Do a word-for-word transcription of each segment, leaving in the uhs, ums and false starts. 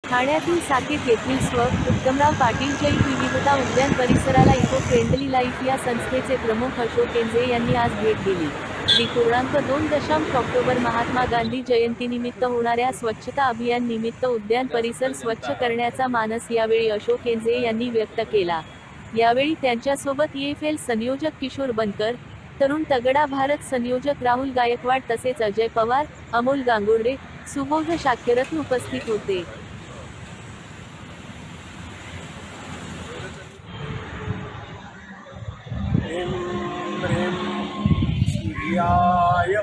ठाण्यातील साकेत येथील स्व. उत्तमराव पाटील जैव विविधता उद्यान परिसराला इको फ्रेंडली लाईफ या संस्थेचे प्रमुख अशोक केंजे यांनी आज भेट दिली. डी पूर्णांक दोन दशांश ऑक्टोबर महात्मा गांधी जयंतीनिमित्त होणाऱ्या स्वच्छता अभियान निमित्त उद्यान परिसर स्वच्छ करण्याचा मानस यावेळी अशोक केंजे यांनी व्यक्त केला. यावेळी त्यांच्यासोबत ई एफ एल संयोजक किशोर बनकर, तरुण तगडा भारत संयोजक राहुल गायकवाड तसेच अजय पवार, अमोल गांगुर्डे, सुबोध शाक्यरत्न उपस्थित होते. सूर्याय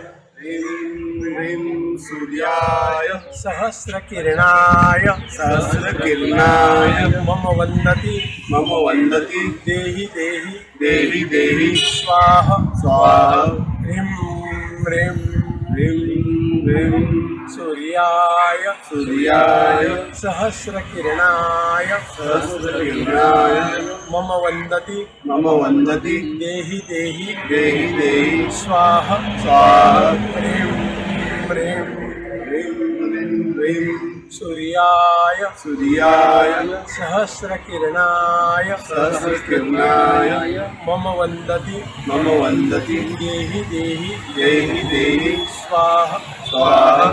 सूर्याय सहस्रकिरणाय सहस्रकिरणाय मम वन्दति मम वन्दति देहि देहि देहि देहि स्वाहा स्वाहा ह्रीं ह्रीं ह्रीं ह्रीं सूर्याय सूर्याय सहस्रकिरणाय सहस्रकिरणाय मम वन्दति मम वन्दति देहि देहि देहि देहि स्वाहा स्वाहा ह्रीं ह्रीं ह्रीं ह्रीं सूर्याय सूर्याय सहस्रकिरणाय सहस्रकिरणाय मम वन्दति मम वन्दति देहि देहि देहि देहि स्वाहा स्वाहा.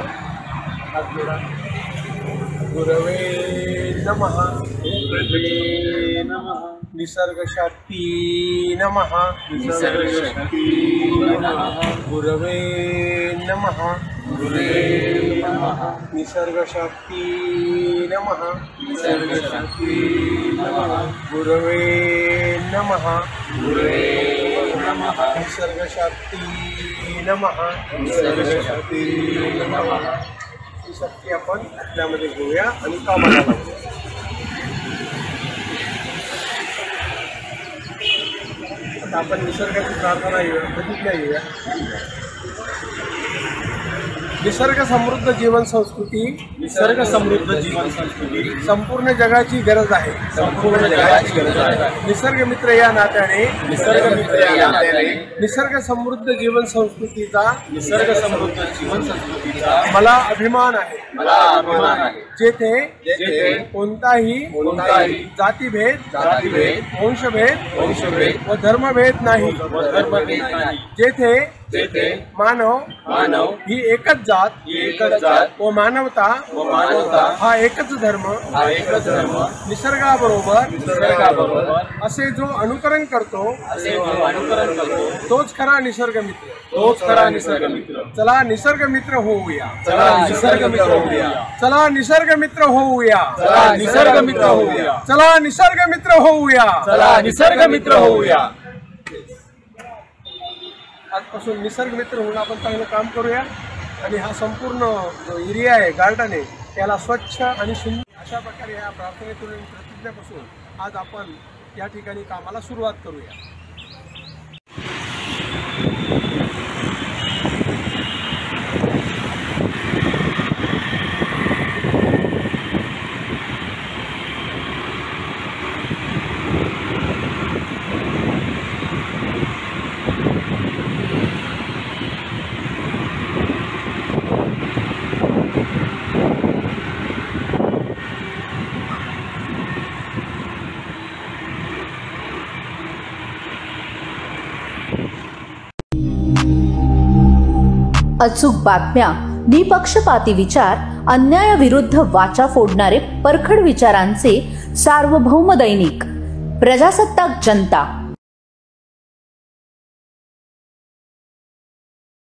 गुरवे नमः. गुरवे नमः. निसर्गशक्ती नमः. निसर्गशक्ती नमः. गुरवे नमः. गुरवे नमः. निसर्गशक्ती नमः. निसर्गशक्ती नमः. गुरवे नमः. गुरवे नमः. निसर्गशक्ती नमः. निसर्गशक्ती नमः. ही शक्ती आपण आपल्यामध्ये घेऊया आणि कामाला लावूया. आता आपण निसर्गाची प्रार्थना घेऊया, प्रतिज्ञा घेऊया. निसर्ग समृद्ध जीवन संस्कृती निसर्ग समृद्ध जीवन संस्कृती संपूर्ण जगाची गरज आहे. संपूर्ण जगाची गरज आहे. निसर्ग मित्र या नात्याने निसर्ग मित्र या नात्याने निसर्ग समृद्ध जीवन संस्कृतीचा निसर्ग समृद्ध जीवन संस्कृतीचा मला अभिमान आहे. मला अभिमान आहे. जेथे जेथे कोणताही कोणताही जातीभेद जातीभेद वंशभेद वंशभेद व धर्मभेद नाही व धर्मभेद नाही. जेथे जेथे मानव मानव ही एकच जात ही एकच जात व मानवता व मानवता हा एकच धर्म हा एकच धर्म निसर्गाबरोबर निसर्गाबरोबर असे जो अनुकरण करतो असे जो अनुकरण करतो तोच खरा निसर्ग मित्र तोच खरा निसर्ग मित्र. चला निसर्ग मित्र होऊया. चला निसर्ग मित्र होऊया. चला निसर्ग मित्र होऊया. चला निसर्ग मित्र होऊया. चला निसर्ग मित्र होऊया. चला निसर्ग मित्र होऊया. आजपासून निसर्ग मित्र होऊन आपण चांगलं काम करूया आणि हा संपूर्ण जो एरिया आहे, गार्डन आहे, त्याला स्वच्छ आणि सुंदर अशा प्रकारे या प्रार्थनेतून प्रतिज्ञापासून आज आपण या ठिकाणी कामाला सुरुवात करूया. अचूक बातम्या, निपक्षपाती विचार, अन्यायाविरुद्ध वाचा फोडणारे परखड विचारांचे सार्वभौम दैनिक प्रजासत्ताक जनता.